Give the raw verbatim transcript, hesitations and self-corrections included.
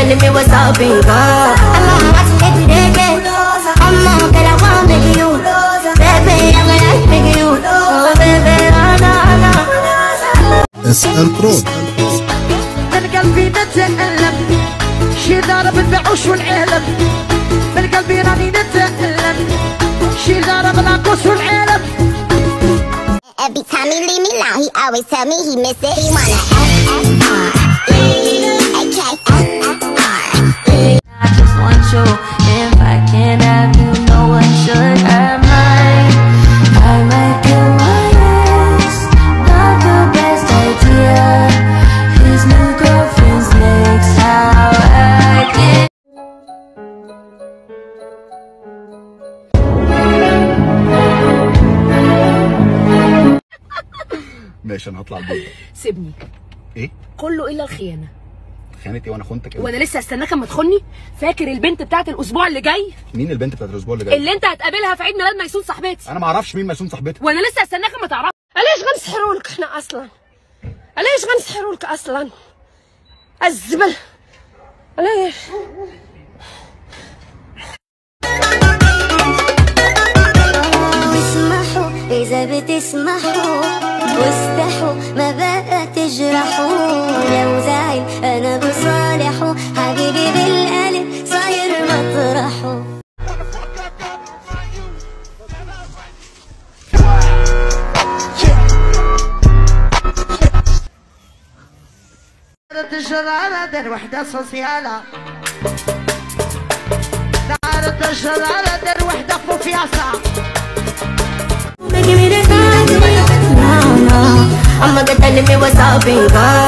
telling me what's up, baby. I'm on watching every day. I'm on that I want to you. Baby, I'm gonna make you. Oh, baby, oh, no, no. اسأل كرود. من قلبي نتألم، شي ضارب البعوش والعلم. من قلبي راني نتألم، شي ضارب العقوش والعلم. Every time he leave me alone, he always tell me he miss it. He wanna F F R E A K F F R E. I just want you. If I can't have you, no one should have mine. I might kill my ex, not the best idea. His new girlfriend's next, how I get. ماشي انا هطلع البيت. سيبني. ايه؟ كله الا الخيانه. خيانة ايه وانا خنتك ايه؟ وانا لسه هستناك اما تخني؟ فاكر البنت بتاعت الاسبوع اللي جاي؟ مين البنت بتاعت الاسبوع اللي جاي؟ اللي انت هتقابلها في عيد ميلاد ميسون صاحبتي. انا ما اعرفش مين ميسون صاحبتي. وانا لسه هستناك اما تعرف. علاش غنسحروا لك احنا اصلا؟ علاش غنسحروا لك اصلا؟ الزبل. علاش؟ بسمحوا إذا بتسمحوا واستحوا ما بقى تجرحوا. لو زعل أنا بصالحه، حبيبي بالقلب صاير مطرحه. دارت الجرارة دار وحدة سوسيالة، دارت الجرارة دار وحدة فوفياسة. Give me the time, no, no. I'm gonna tell me what's up, baby.